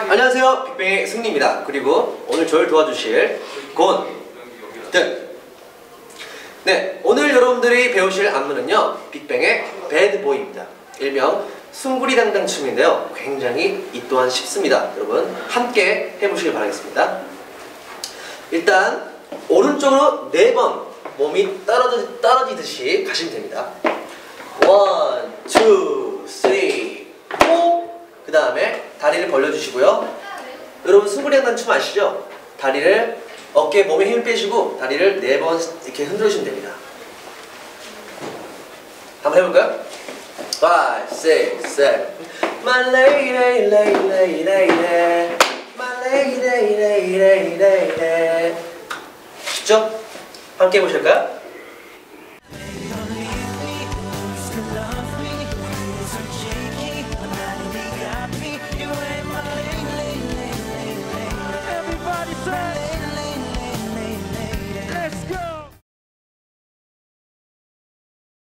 안녕하세요, 빅뱅의 승리입니다. 그리고 오늘 저를 도와주실 곤 등. 네, 오늘 여러분들이 배우실 안무는요, 빅뱅의 배드보이입니다. 일명 숭구리당당 춤인데요, 굉장히 이 또한 쉽습니다. 여러분 함께 해보시길 바라겠습니다. 일단 오른쪽으로 4번 몸이 떨어지듯이 가시면 됩니다. 1, 2, 3, 4. 그 다음에 다리를 벌려주시고요. 여러분 숭구리당당 춤 아시죠? 다리를 어깨에 몸에 힘을 빼시고 다리를 4번 이렇게 흔들으시면 됩니다. 한번 해볼까요? 5, 6, 7. My lady, lady, lady, lady. My lady, lady, lady, lady. 쉽죠? 함께 해보실까요? Everybody say